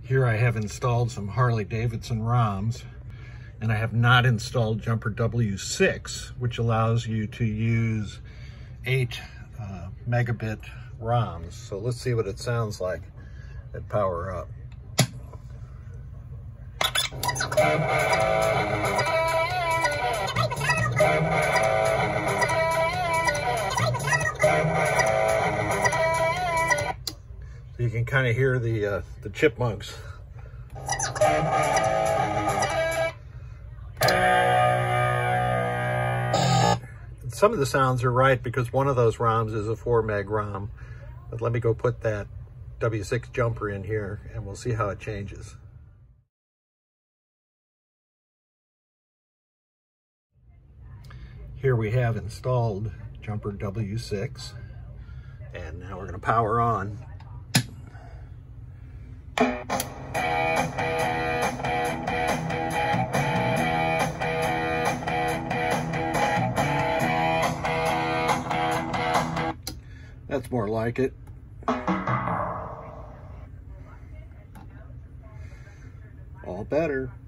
Here I have installed some Harley-Davidson ROMs, and I have not installed Jumper W6, which allows you to use 8 megabit ROMs. So let's see what it sounds like at power up. So you can kind of hear the Chipmunks. Some of the sounds are right because one of those ROMs is a 4 meg ROM. But let me go put that W6 jumper in here and we'll see how it changes. Here we have installed Jumper W6, and now we're going to power on. That's more like it. All better.